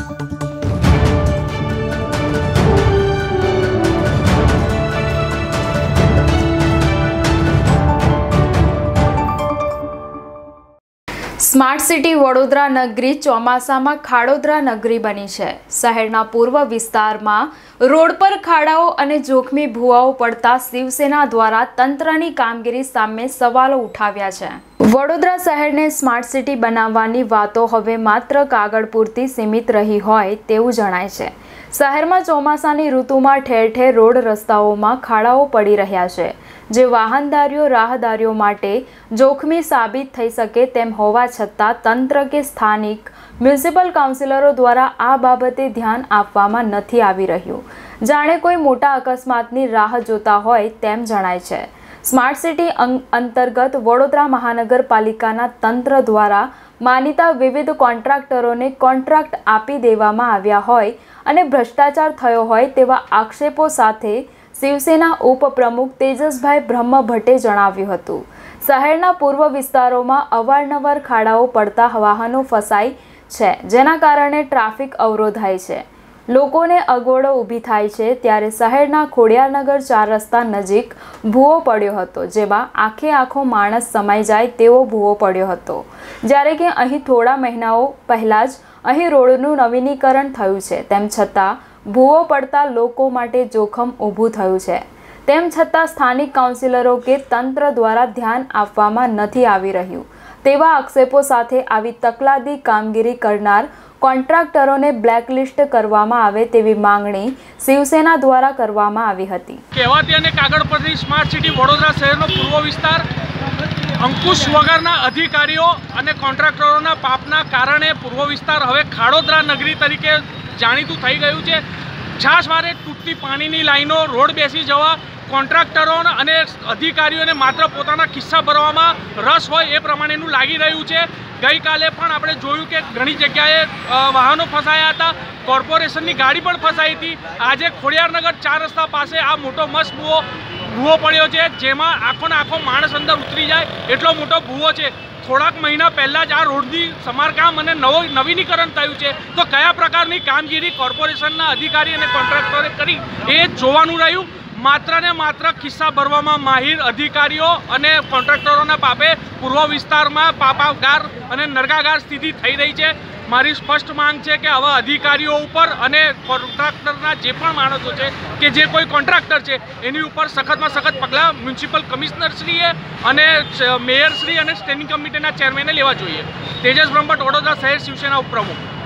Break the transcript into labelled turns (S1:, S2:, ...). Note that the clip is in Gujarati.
S1: સ્માર્ટ સિટી વડોદરા નગરી ચોમાસામાં ખાડોદરા નગરી બની છે। શહેરના પૂર્વ વિસ્તારમાં રોડ પર ખાડાઓ અને જોખમી ભૂવાઓ પડતા શિવસેના દ્વારા તંત્રની કામગીરી સામે સવાલો ઉઠાવ્યા છે। વડોદરા શહેરને સ્માર્ટ સિટી બનાવવાની વાતો હવે માત્ર કાગળ પૂરતી સીમિત રહી હોય તેવું જણાય છે। શહેરમાં ચોમાસાની ઋતુમાં ઠેર ઠેર રોડ રસ્તાઓમાં ખાડાઓ પડી રહ્યા છે, જે વાહનધારીઓ રાહદારીઓ માટે જોખમી સાબિત થઈ શકે તેમ હોવા છતાં તંત્ર કે સ્થાનિક મ્યુનિસિપલ કાઉન્સિલરો દ્વારા આ બાબતે ધ્યાન આપવામાં નથી આવી રહ્યું। જાણે કોઈ મોટા અકસ્માતની રાહ જોતા હોય તેમ જણાય છે। સ્માર્ટ સિટી અંતર્ગત વડોદરા મહાનગરપાલિકાના તંત્ર દ્વારા માનીતા વિવિધ કોન્ટ્રાક્ટરોને કોન્ટ્રાક્ટ આપી દેવામાં આવ્યા હોય અને ભ્રષ્ટાચાર થયો હોય તેવા આક્ષેપો સાથે શિવસેના ઉપપ્રમુખ તેજસભાઈ બ્રહ્મભટ્ટે જણાવ્યું હતું। શહેરના પૂર્વ વિસ્તારોમાં અવારનવાર ખાડાઓ પડતા વાહનો ફસાય છે, જેના કારણે ટ્રાફિક અવરોધાય છે, લોકોને અગવડો ઊભી થાય છે। ત્યારે શહેરના ખોડિયારનગર 4 રસ્તા નજીક ભૂવો પડ્યો હતો, જેમાં આખે આખો માણસ સમાઈ જાય તેવો ભૂવો પડ્યો હતો। જ્યારે કે અહીં થોડા મહિનાઓ પહેલાં જ અહીં રોડનું નવીનીકરણ થયું છે, તેમ છતાં ભૂવો પડતા લોકો માટે જોખમ ઊભું થયું છે। તેમ છતાં સ્થાનિક કાઉન્સિલરો કે તંત્ર દ્વારા ધ્યાન આપવામાં નથી આવી રહ્યું તેવા આક્ષેપો સાથે આવી તકલાદી કામગીરી કરનાર કોન્ટ્રાક્ટરોને બ્લેકલિસ્ટ કરવામાં આવે તેવી માંગણી શિવસેના દ્વારા કરવામાં આવી હતી।
S2: કહેવાતી અને કાગળ પરથી સ્માર્ટ સિટી વડોદરા શહેરનો પૂર્વ વિસ્તાર અંકુશ વગરના અધિકારીઓ અને કોન્ટ્રાક્ટરોના પાપના કારણે પૂર્વ વિસ્તાર હવે ખાડોદરા નગરી તરીકે જાણીતું થઈ ગયું છે। છાશવારે તૂટતી પાણીની લાઈનો, રોડ બેસી જવા, કોન્ટ્રાક્ટરો અને અધિકારીઓને માત્ર પોતાના ખિસ્સા ભરવામાં રસ હોય એ પ્રમાણેનું લાગી રહ્યું છે। ગઈકાલે પણ આપણે જોયું કે ઘણી જગ્યાએ વાહનો ફસાયા હતા, કોર્પોરેશનની ગાડી પણ ફસાઈ હતી। આજે ખોડિયારનગર 4 રસ્તા પાસે આ મોટો મસ્ત ભૂવો પડ્યો છે, જેમાં આખો ને આખો માણસ અંદર ઉતરી જાય એટલો મોટો ભૂવો છે। થોડાક મહિના પહેલાં જ આ રોડની સમારકામ અને નવીનીકરણ થયું છે, તો કયા પ્રકારની કામગીરી કોર્પોરેશનના અધિકારી અને કોન્ટ્રાક્ટરે કરી એ જોવાનું રહ્યું। માત્ર ને માત્ર ખિસ્સા ભરવામાં માહિર અધિકારીઓ અને કોન્ટ્રાક્ટરોના પાપે પૂર્વ વિસ્તારમાં પાપાગાર અને નરકાગાર સ્થિતિ થઈ રહી છે। મારી સ્પષ્ટ માંગ છે કે આવા અધિકારીઓ ઉપર અને કોન્ટ્રાક્ટરના જે પણ માણસો છે કે જે કોઈ કોન્ટ્રાક્ટર છે એની ઉપર સખતમાં સખત પગલાં મ્યુનિસિપલ કમિશનરશ્રીએ અને મેયરશ્રી અને સ્ટેન્ડિંગ કમિટીના ચેરમેને લેવા જોઈએ। તેજસ બ્રહ્મભટ્ટ, વડોદરા શહેર શિવસેના ઉપપ્રમુખ।